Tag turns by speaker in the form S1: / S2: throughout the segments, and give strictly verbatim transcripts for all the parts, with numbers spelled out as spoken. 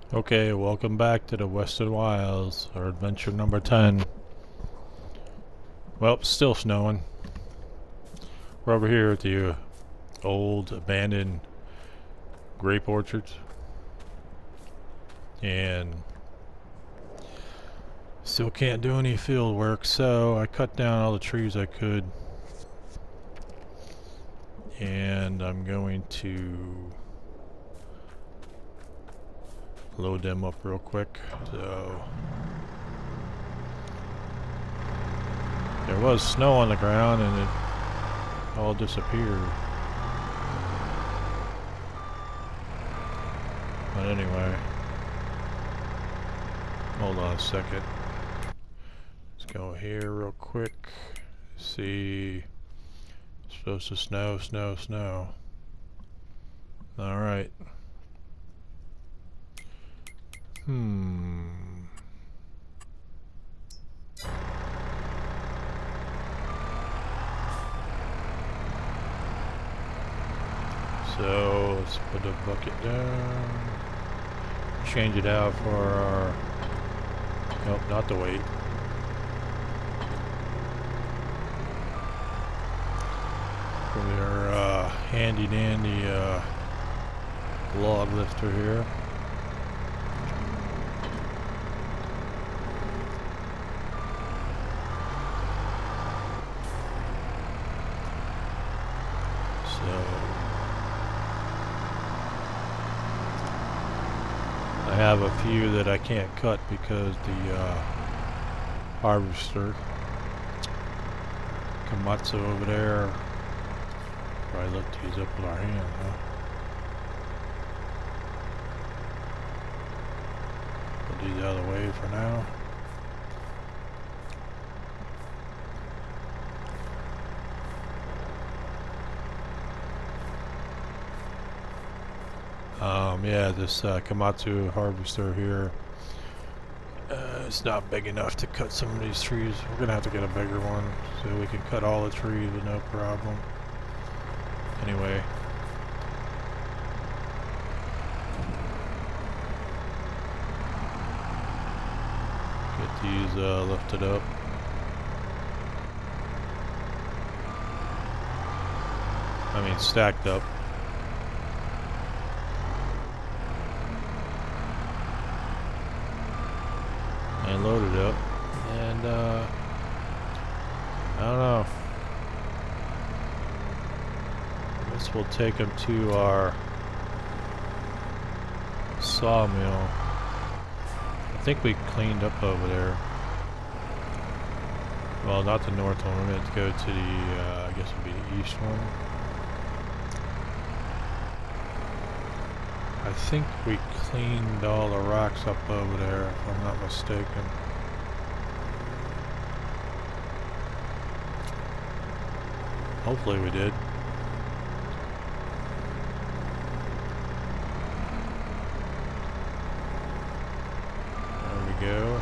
S1: Okay, welcome back to the Western Wiles, our adventure number ten. Well, still snowing. We're over here at the old abandoned grape orchards. And still can't do any field work, so I cut down all the trees I could. And I'm going to load them up real quick. So there was snow on the ground and it all disappeared. But anyway, hold on a second. Let's go here real quick. See, it's supposed to snow, snow, snow. All right. Hmm. So let's put the bucket down. Change it out for our. Nope, not the weight. For our uh, handy dandy uh, log lifter here. I have a few that I can't cut because the uh, harvester, Komatsu over there, probably lift these up with our hand, huh? Put these out of the way for now. Um, yeah, this uh, Komatsu harvester here, uh, it's not big enough to cut some of these trees. We're gonna have to get a bigger one so we can cut all the trees with no problem. Anyway, get these uh, lifted up. I mean, stacked up. And loaded up, and uh, I don't know. I guess we'll take them to our sawmill. I think we cleaned up over there. Well, not the north one. We're going to go to the, uh, I guess it'd be the east one. I think we cleaned all the rocks up over there, if I'm not mistaken. Hopefully we did. There we go.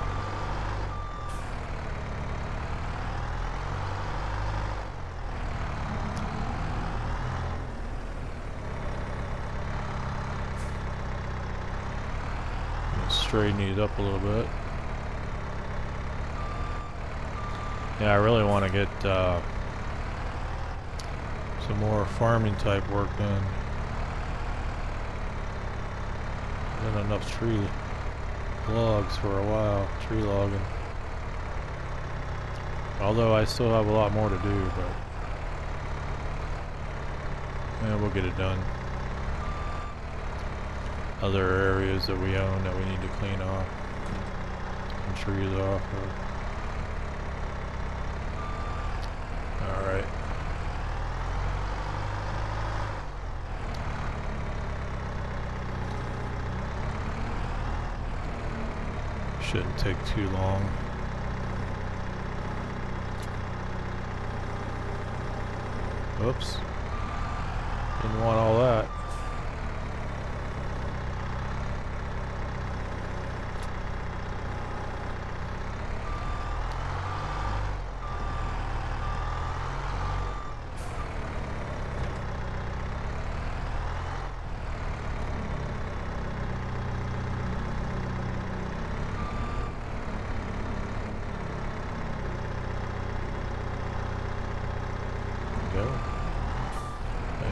S1: Straighten these up a little bit. Yeah, I really want to get uh, some more farming type work done. Been enough tree logs for a while, tree logging. Although I still have a lot more to do, but yeah, we'll get it done. Other areas that we own that we need to clean off, some trees off of. Alright. Shouldn't take too long. Oops. Didn't want all that.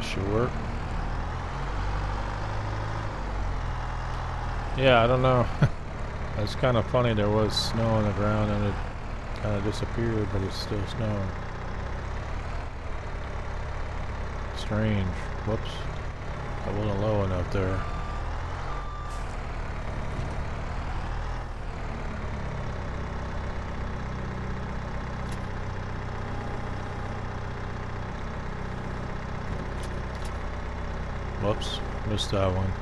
S1: should work. Yeah, I don't know. It's kind of funny, there was snow on the ground and it kind of disappeared, but it's still snowing. Strange. Whoops. I wasn't low enough there. Whoops. Missed that one.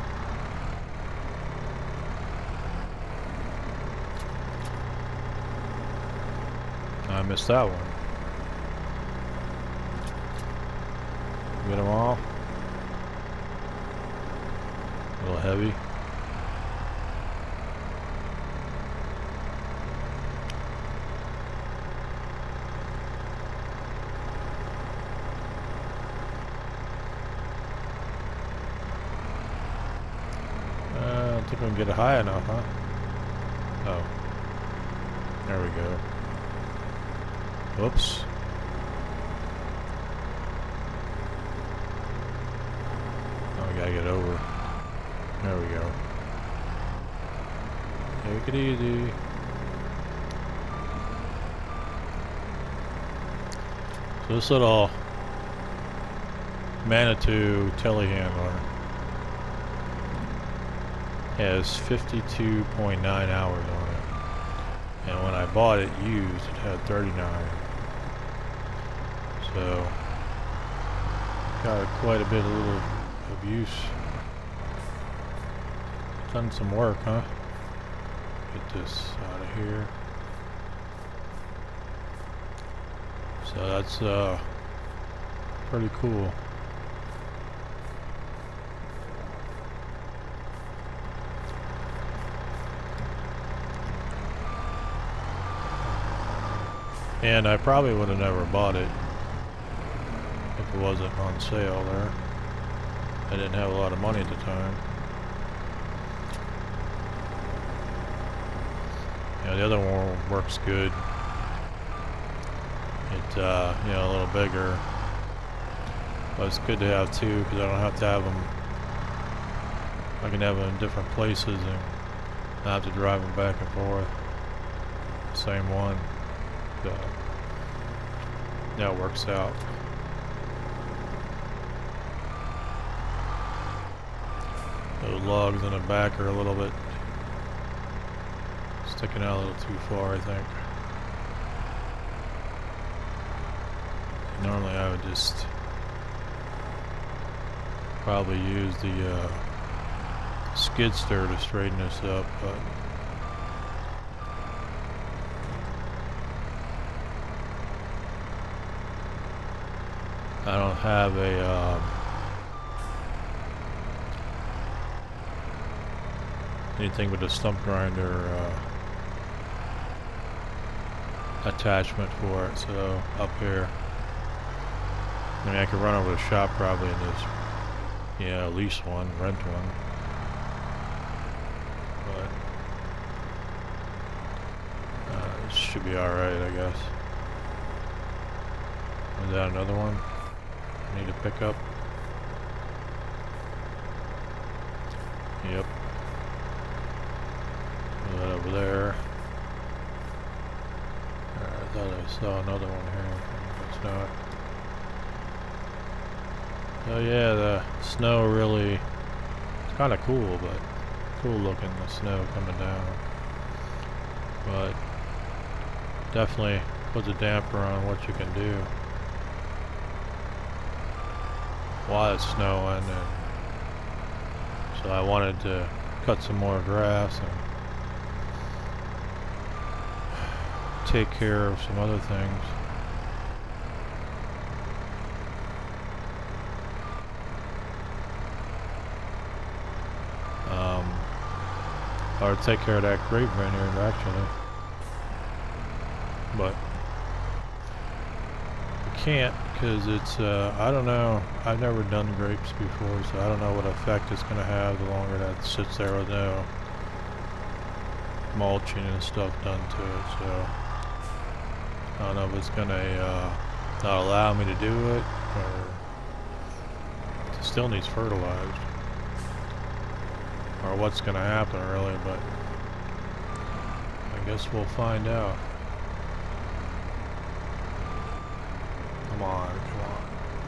S1: I missed that one. Get them all. A little heavy. Uh, I don't think we can get it high enough, huh? Oh. There we go. Whoops. Oh, we gotta get over. There we go. Take it easy. So this little Manitou telehandler has fifty-two point nine hours on it. And when I bought it used, it had thirty-nine. So, got quite a bit of little of use. Done some work, huh? Get this out of here. So that's uh, pretty cool. And I probably would have never bought it if it wasn't on sale there. I didn't have a lot of money at the time. Yeah, the other one works good. It, uh, you know, a little bigger. But it's good to have two because I don't have to have them. I can have them in different places and not have to drive them back and forth. Same one. So, yeah, it works out. Those logs in the back are a little bit sticking out a little too far, I think. Normally I would just probably use the uh, skid steer to straighten this up, but I don't have a um, anything but a stump grinder uh, attachment for it, so up here. I mean, I could run over to the shop probably and just, yeah, lease one, rent one. But uh, it should be alright, I guess. Is that another one I need to pick up? Yep. Put that over there. Uh, I thought I saw another one here. It's not. So yeah, the snow really, it's kind of cool, but cool looking, the snow coming down. But definitely puts a damper on what you can do while it's snowing. And so I wanted to cut some more grass and take care of some other things. Um, or take care of that grape vineyard actually, but I can't because it's uh, I don't know, I've never done grapes before, so I don't know what effect it's going to have the longer that sits there with no mulching and stuff done to it. So I don't know if it's going to uh, not allow me to do it, or still needs fertilized. Or what's gonna happen really, but I guess we'll find out. Come on, come on.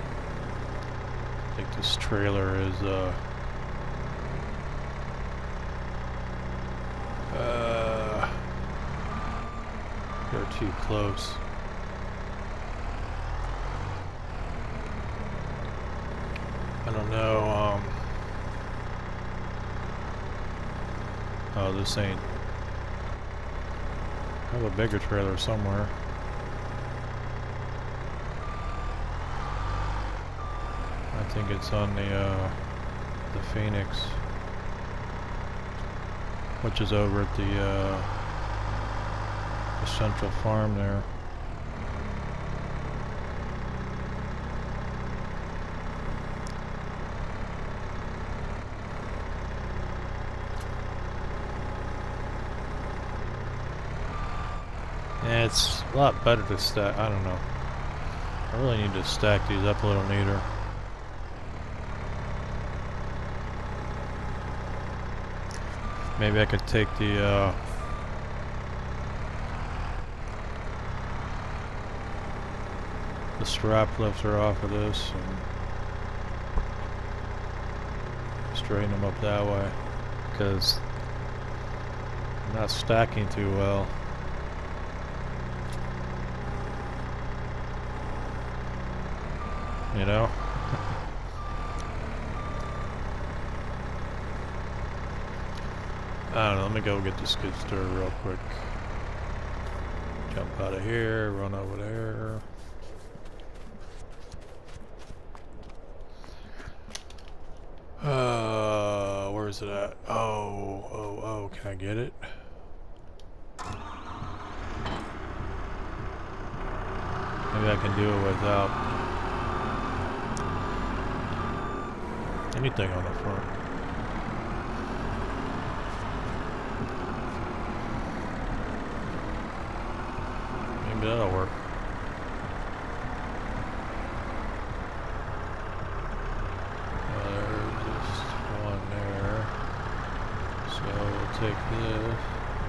S1: I think this trailer is uh uh they're too close. I don't know, um oh, this ain't. I have a bigger trailer somewhere. I think it's on the uh, the Phoenix, which is over at the, uh, the Central Farm there. Yeah, it's a lot better to stack. I don't know. I really need to stack these up a little neater. Maybe I could take the uh, the strap lifter off of this and straighten them up that way, because I'm not stacking too well. You know? I don't know, let me go get the skid steer real quick. Jump out of here, run over there. Uh, where is it at? Oh, oh, oh, can I get it? Maybe I can do it without anything on the front. Maybe that'll work. Uh, there's just one there. So we'll take this.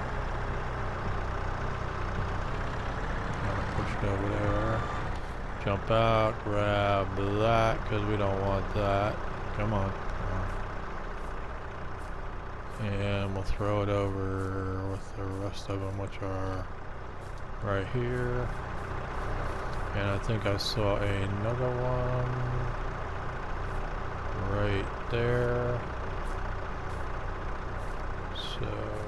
S1: Kind of push it over there. Jump out, grab that, because we don't want that. Come on, come on. And we'll throw it over with the rest of them, which are right here. And I think I saw another one right there. So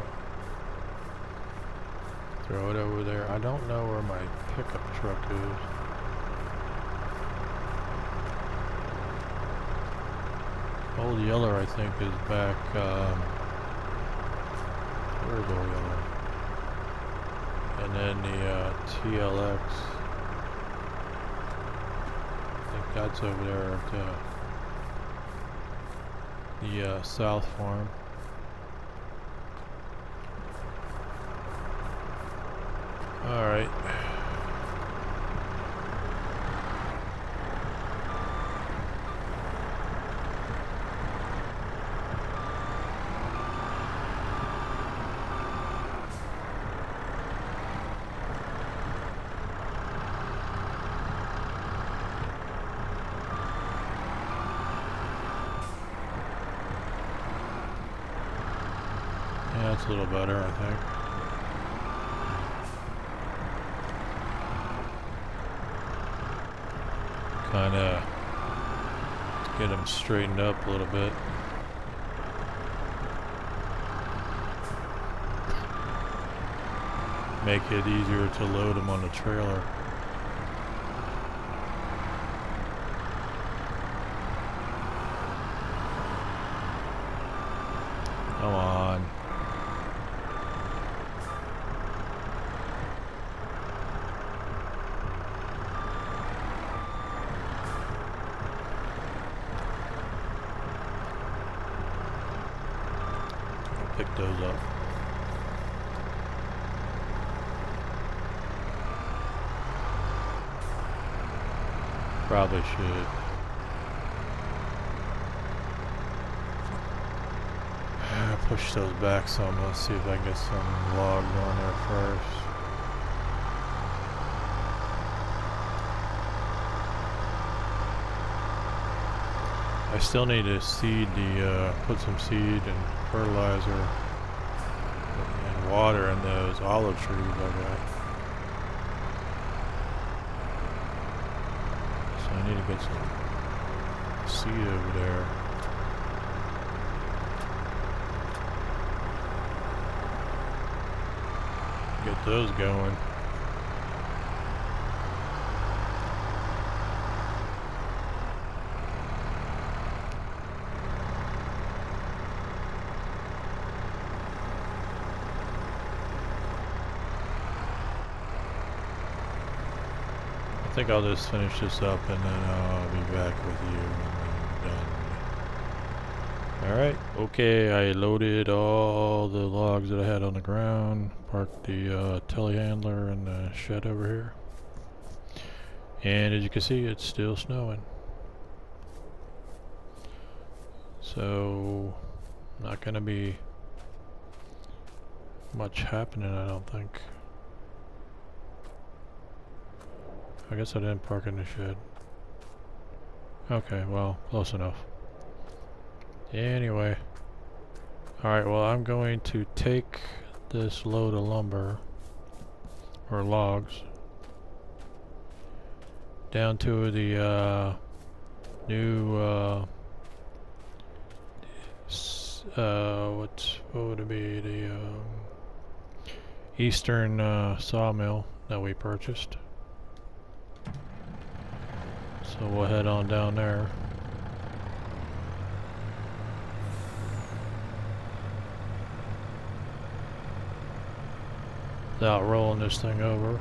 S1: throw it over there. I don't know where my pickup truck is. Old Yeller, I think, is back. Um, where's Old Yeller? And then the uh, T L X. I think that's over there at uh, the uh, South Farm. All right. That's a little better, I think. Kind of get them straightened up a little bit. Make it easier to load them on the trailer. Come on. Pick those up. Probably should. push those back some. Let's see if I can get some logs on there first. I still need to seed the, uh, put some seed and fertilizer and water in those olive trees I got. So I need to get some seed over there. Get those going. I think I'll just finish this up and then I'll be back with you when I'm done. Alright, okay, I loaded all the logs that I had on the ground, parked the uh, telehandler in the shed over here. And as you can see, it's still snowing. So, not gonna be much happening, I don't think. I guess I didn't park in the shed. Okay, well, close enough. Anyway. Alright, well, I'm going to take this load of lumber, or logs, down to the uh, new, uh, uh, what, what would it be? The um, Eastern uh, sawmill that we purchased. So we'll head on down there. Without rolling this thing over.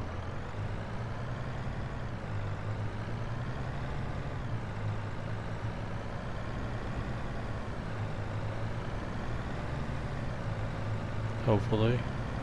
S1: Hopefully.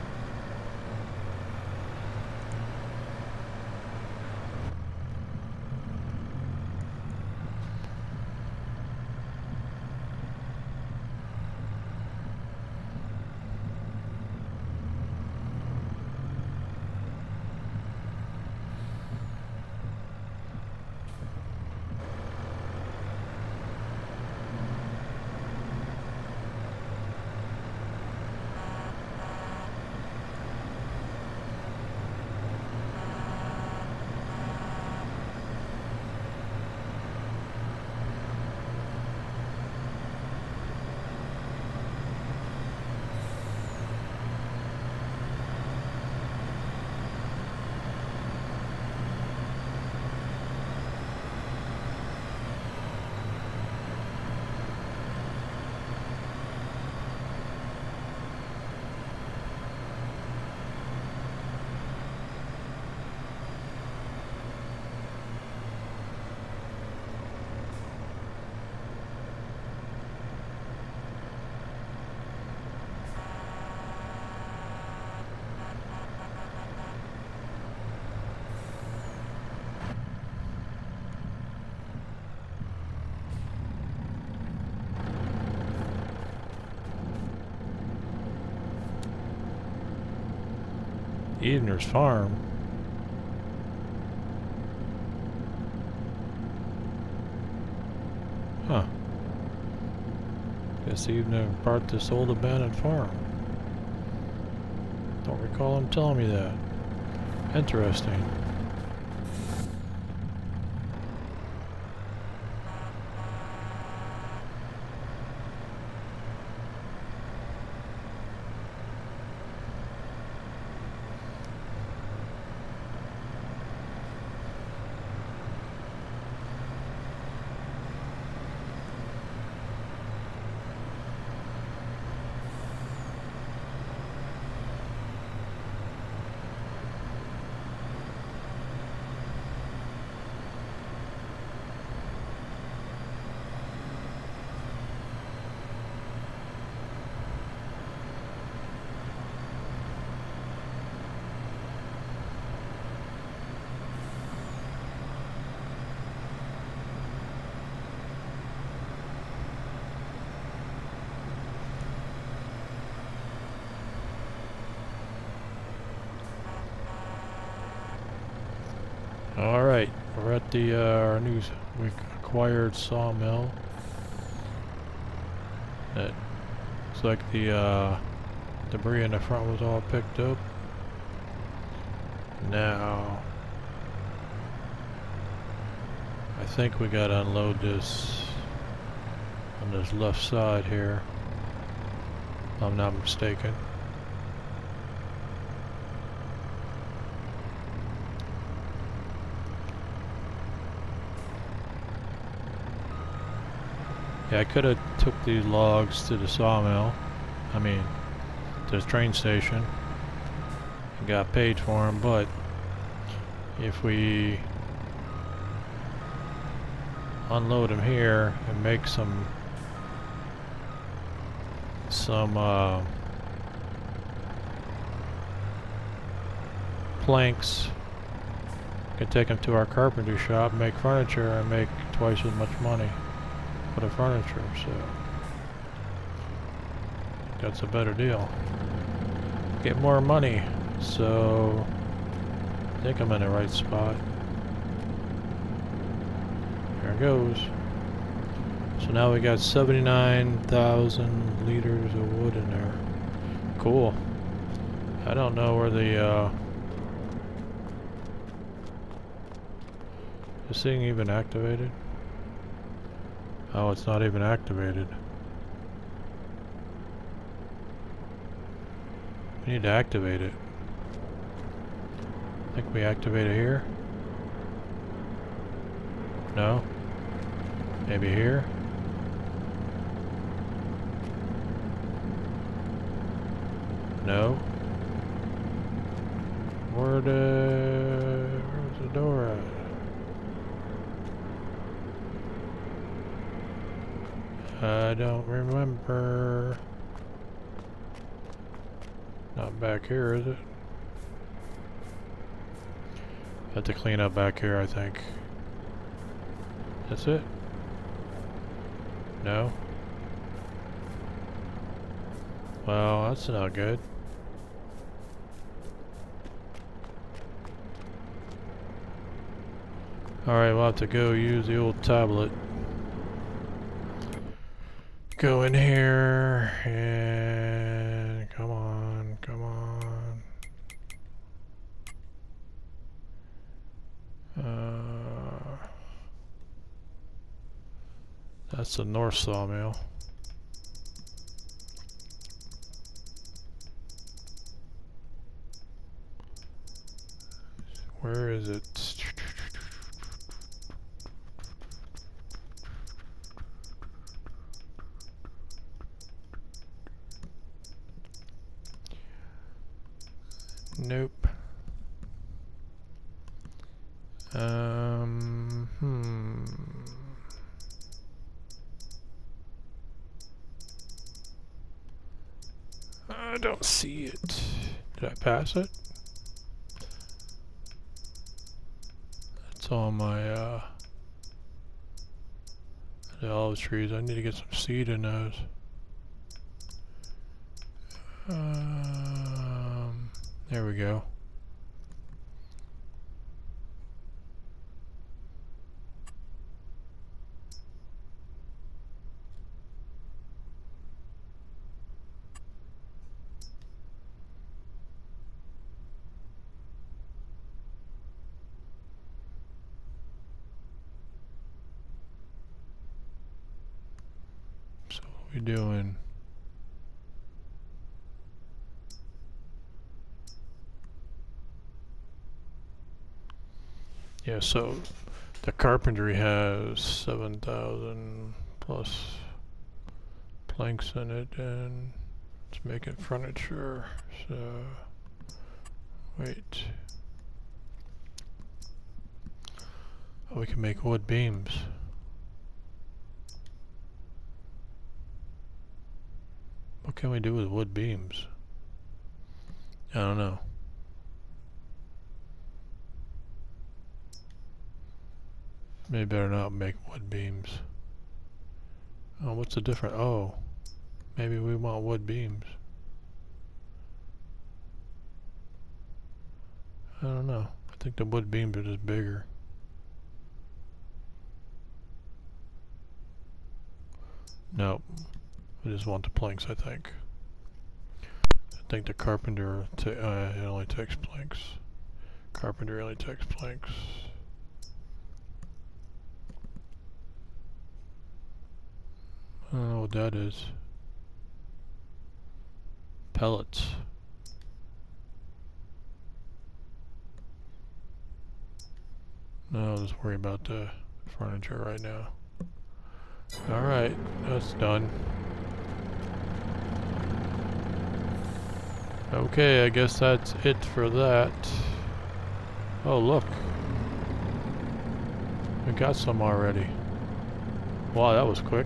S1: Evener's farm. Huh. Guess Evener bought this old abandoned farm. Don't recall him telling me that. Interesting. Alright, we're at the uh, our new we acquired sawmill. It looks like the uh, debris in the front was all picked up. Now I think we gotta unload this on this left side here, if I'm not mistaken. Yeah, I could have took these logs to the sawmill, I mean, to the train station, and got paid for them, but if we unload them here and make some some uh, planks, we can take them to our carpentry shop, make furniture, and make twice as much money for the furniture, so that's a better deal. Get more money, so I think I'm in the right spot. There it goes. So now we got seventy-nine thousand liters of wood in there. Cool. I don't know where the uh, this thing even activated? Oh, it's not even activated. We need to activate it. I think we activate it here. No? Maybe here? No? Where the... Where's the door at? I don't remember. Not back here, is it? Have to clean up back here, I think. That's it? No? Well, that's not good. Alright, we'll have to go use the old tablet. Go in here and come on, come on. Uh, that's the north sawmill. Where is it? Nope. Um, hmm. I don't see it. Did I pass it? That's all my, uh, the olive trees. I need to get some seed in those. Um, there we go. So what are we doing? Yeah, so the carpentry has seven thousand plus planks in it, and it's making furniture, so wait. Oh, we can make wood beams. What can we do with wood beams? I don't know. Maybe better not make wood beams. Oh, what's the difference? Oh, maybe we want wood beams. I don't know. I think the wood beams are just bigger. No, I just want the planks, I think. I think the carpenter, t uh, it only takes planks. Carpenter only takes planks. I don't know what that is. Pellets. No, just worry about the furniture right now. Alright, that's done. Okay, I guess that's it for that. Oh, look. We got some already. Wow, that was quick.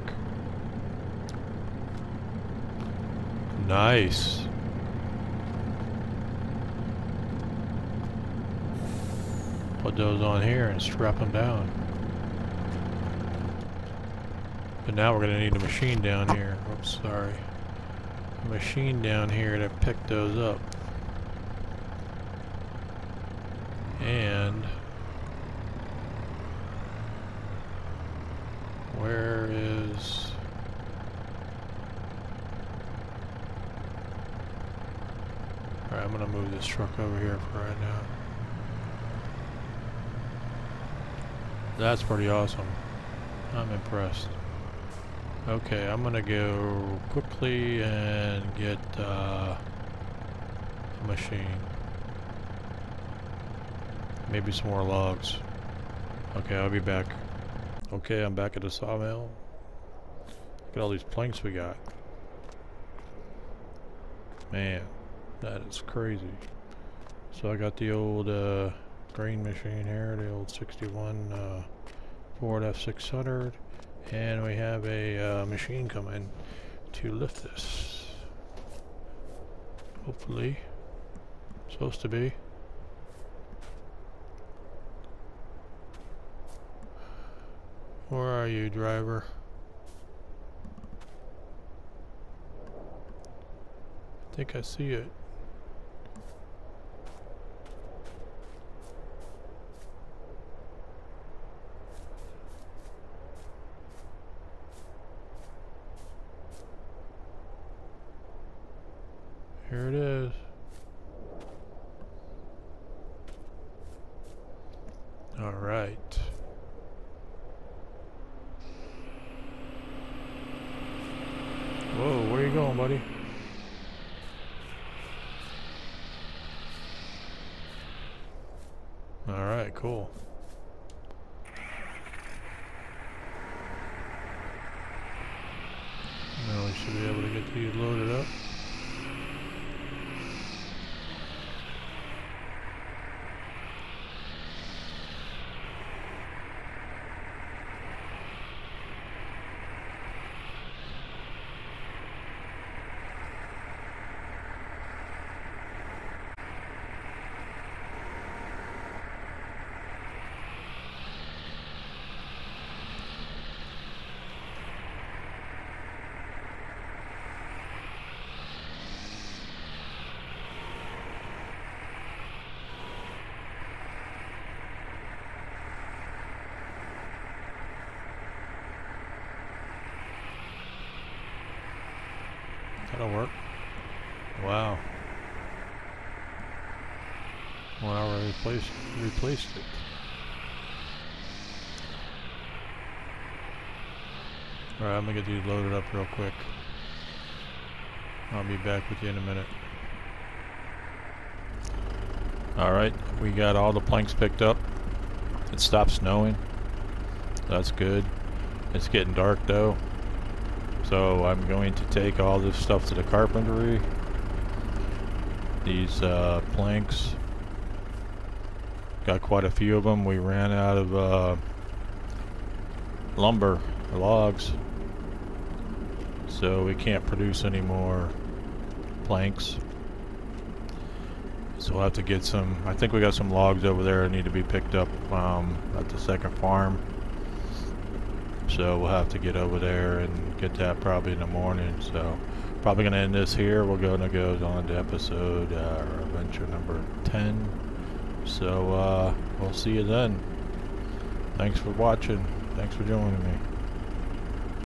S1: Nice. Put those on here and strap them down. But now we're gonna need a machine down here. Oops, sorry. A machine down here to pick those up. And where is Alright, I'm gonna move this truck over here for right now. That's pretty awesome. I'm impressed. Okay, I'm gonna go quickly and get uh, a machine. Maybe some more logs. Okay, I'll be back. Okay, I'm back at the sawmill. Look at all these planks we got. Man, that is crazy. So I got the old uh, grain machine here, the old sixty-one uh, Ford F six hundred. And we have a uh, machine coming to lift this. Hopefully. Supposed to be. Where are you, driver? I think I see it. Here it is. All right. Whoa, where you going, buddy? All right, cool. Now we should be able to get these loaded up. That'll work. Wow. Well, I replaced replaced it. Alright, I'm gonna get these loaded up real quick. I'll be back with you in a minute. Alright, we got all the planks picked up. It stopped snowing. That's good. It's getting dark though. So I'm going to take all this stuff to the carpentry. These uh, planks. Got quite a few of them. We ran out of uh, lumber, logs. So we can't produce any more planks. So we'll have to get some, I think we got some logs over there that need to be picked up um, at the second farm. So we'll have to get over there and get that probably in the morning. So probably gonna end this here. We're gonna go on to episode uh, or adventure number ten. So uh, we'll see you then. Thanks for watching. Thanks for joining me.